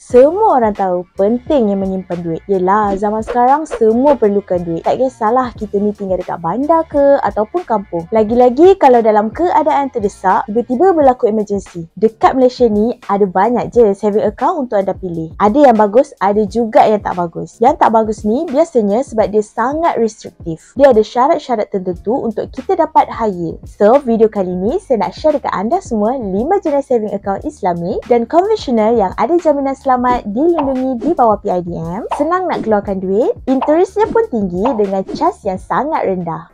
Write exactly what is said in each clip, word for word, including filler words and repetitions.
Semua orang tahu pentingnya menyimpan duit. Yelah, zaman sekarang semua perlukan duit. Tak kisahlah kita ni tinggal dekat bandar ke ataupun kampung. Lagi-lagi kalau dalam keadaan terdesak, tiba-tiba berlaku emergency. Dekat Malaysia ni ada banyak je saving account untuk anda pilih. Ada yang bagus, ada juga yang tak bagus. Yang tak bagus ni biasanya sebab dia sangat restriktif. Dia ada syarat-syarat tertentu untuk kita dapat high yield. So, video kali ni saya nak share dekat anda semua lima jenis saving account Islami dan konvensional yang ada jaminan selamat dilindungi di bawah P I D M, senang nak keluarkan duit, interestnya pun tinggi dengan cas yang sangat rendah.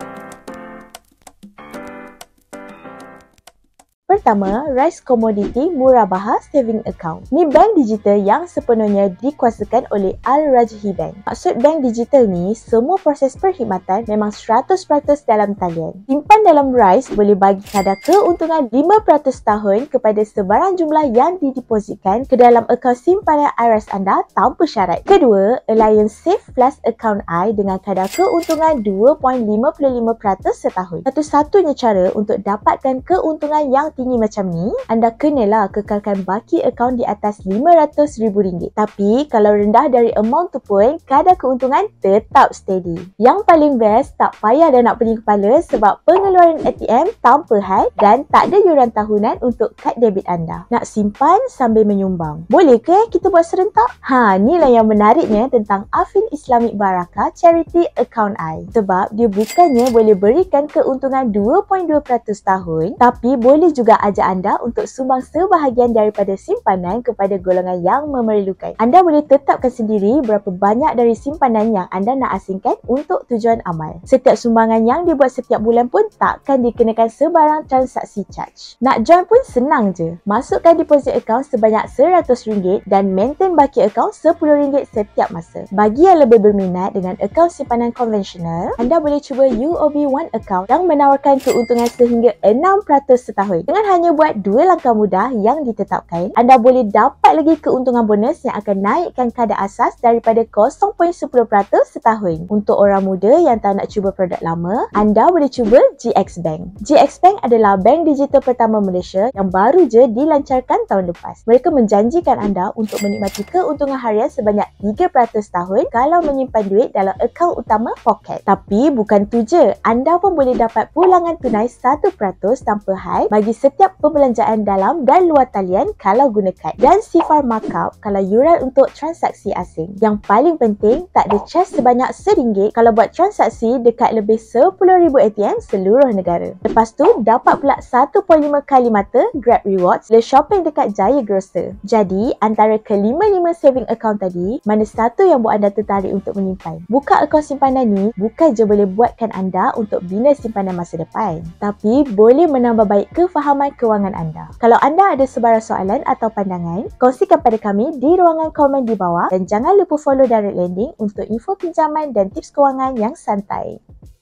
Pertama, Rice Commodity Murabahah Saving Account. Ni bank digital yang sepenuhnya dikuasakan oleh Al-Rajhi Bank. Maksud bank digital ni, semua proses perkhidmatan memang seratus peratus dalam talian. Simpan dalam Rice boleh bagi kadar keuntungan lima peratus tahun kepada sebarang jumlah yang didepositkan ke dalam akaun simpanan iRice anda tanpa syarat. Kedua, Alliance Safe Plus Account I dengan kadar keuntungan dua perpuluhan lima lima peratus setahun. Satu-satunya cara untuk dapatkan keuntungan yang tinggi macam ni, anda kenalah kekalkan baki akaun di atas lima ratus ribu ringgit. Tapi kalau rendah dari amount tu pun, kadar keuntungan tetap steady. Yang paling best, tak payah dah nak pening kepala sebab pengeluaran A T M tanpa had dan tak ada yuran tahunan untuk kad debit anda. Nak simpan sambil menyumbang. Boleh ke kita buat serentak? Ha, inilah yang menariknya tentang Affin Islamic Barakah Charity Account I. Sebab dia bukannya boleh berikan keuntungan dua perpuluhan dua peratus tahun, tapi boleh juga ajak anda untuk sumbang sebahagian daripada simpanan kepada golongan yang memerlukan. Anda boleh tetapkan sendiri berapa banyak dari simpanan yang anda nak asingkan untuk tujuan amal. Setiap sumbangan yang dibuat setiap bulan pun takkan dikenakan sebarang transaksi charge. Nak join pun senang je. Masukkan deposit account sebanyak seratus ringgit dan maintain baki account sepuluh ringgit setiap masa. Bagi yang lebih berminat dengan akaun simpanan konvensional, anda boleh cuba U O B One account yang menawarkan keuntungan sehingga enam peratus setahun. Dengan hanya buat dua langkah mudah yang ditetapkan, anda boleh dapat lagi keuntungan bonus yang akan naikkan kadar asas daripada kosong perpuluhan sepuluh peratus setahun. Untuk orang muda yang tak nak cuba produk lama, anda boleh cuba G X Bank. G X Bank adalah bank digital pertama Malaysia yang baru je dilancarkan tahun lepas. Mereka menjanjikan anda untuk menikmati keuntungan harian sebanyak tiga peratus tahun kalau menyimpan duit dalam akaun utama Pocket. Tapi bukan tu je, anda pun boleh dapat pulangan tunai satu peratus tanpa had bagi setiap pembelanjaan dalam dan luar talian kalau guna kad, dan sifar markup kalau yuran untuk transaksi asing. Yang paling penting, tak ada charge sebanyak seringgit kalau buat transaksi dekat lebih sepuluh ribu A T M seluruh negara. Lepas tu, dapat pula satu perpuluhan lima kali mata Grab Rewards bila shopping dekat Jaya Grocer. Jadi, antara kelima-lima saving account tadi, mana satu yang buat anda tertarik untuk menyimpan? Buka akaun simpanan ni bukan je boleh buatkan anda untuk bina simpanan masa depan, tapi boleh menambah baik kefahaman kewangan anda. Kalau anda ada sebarang soalan atau pandangan, kongsikan pada kami di ruangan komen di bawah dan jangan lupa follow Direct Lending untuk info pinjaman dan tips kewangan yang santai.